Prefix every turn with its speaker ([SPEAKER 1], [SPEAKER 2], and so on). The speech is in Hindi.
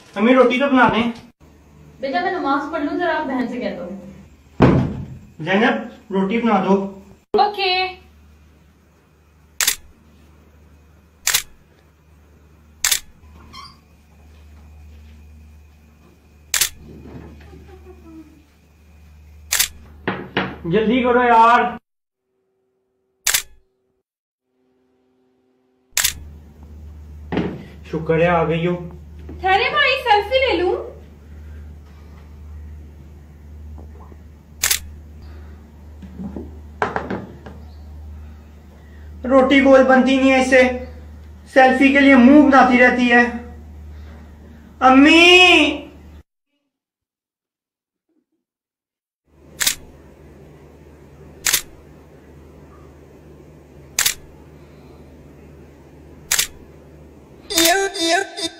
[SPEAKER 1] अम्मी रोटी तो बना दें।
[SPEAKER 2] बेटा मैं नमाज पढ़ लूं, जरा आप बहन से कह दो।
[SPEAKER 1] जैनब रोटी बना दो।
[SPEAKER 2] ओके।
[SPEAKER 1] जल्दी करो यार। शुक्र है आ गई हो।
[SPEAKER 2] ठहरे भाई, सेल्फी ले लूं।
[SPEAKER 1] रोटी गोल बनती नहीं है इससे, सेल्फी के लिए मुंह बनाती रहती है। अम्मी
[SPEAKER 3] Yeah.